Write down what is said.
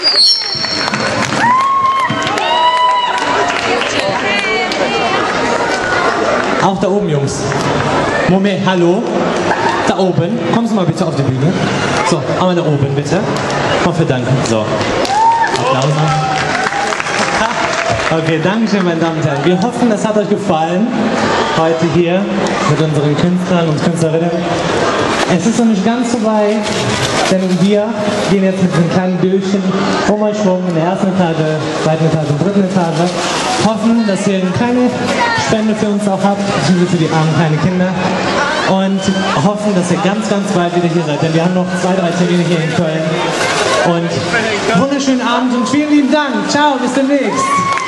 Auch da oben, Jungs. Moment, hallo? Da oben. Kommst du mal bitte auf die Bühne? So, einmal da oben, bitte. Mal für danken. So. Applaus. Okay, danke schön, meine Damen und Herren. Wir hoffen, es hat euch gefallen. Heute hier mit unseren Künstlern und Künstlerinnen. Es ist noch nicht ganz vorbei, denn wir gehen jetzt mit einem kleinen Bildchen Schwung in der ersten Etage, zweiten Etage und dritten Etage. Hoffen, dass ihr eine kleine Spende für uns auch habt, beziehungsweise für die armen kleinen Kinder. Und hoffen, dass ihr ganz, ganz bald wieder hier seid, denn wir haben noch 2, 3 Termine hier in Köln. Und wunderschönen Abend und vielen lieben Dank. Ciao, bis demnächst.